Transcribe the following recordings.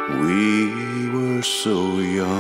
We were so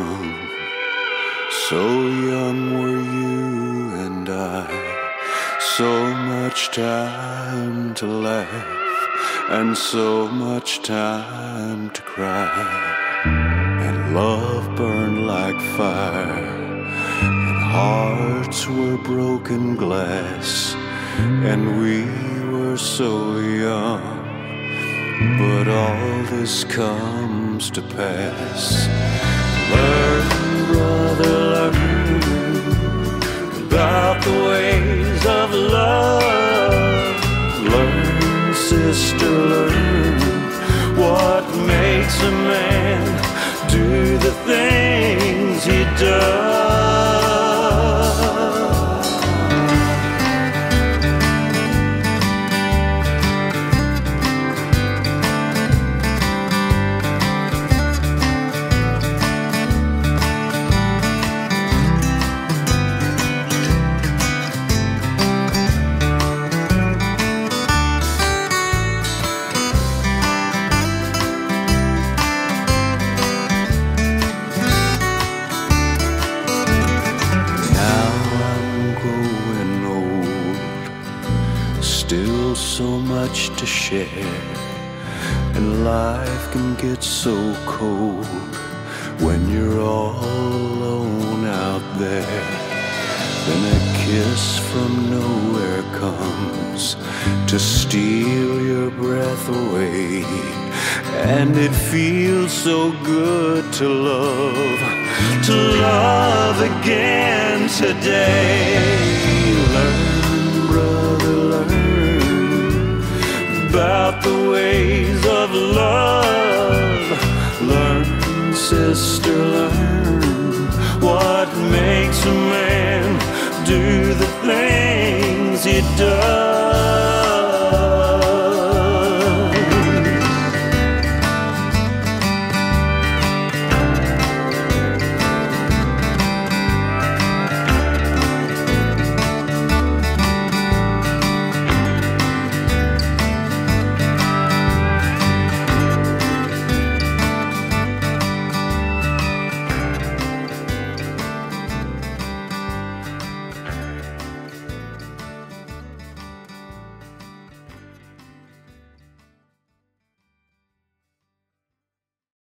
young were you and I. So much time to laugh and so much time to cry. And love burned like fire, and hearts were broken glass. And we were so young, but all this comes to pass. Learn, brother, learn about the ways of love. Learn, sister, learn what makes a man do the things he does. Still so much to share, and life can get so cold when you're all alone out there. Then a kiss from nowhere comes to steal your breath away, and it feels so good to love again today. Learn, brother, learn about the ways of love. Learn, sister, learn what makes a man do the things he does.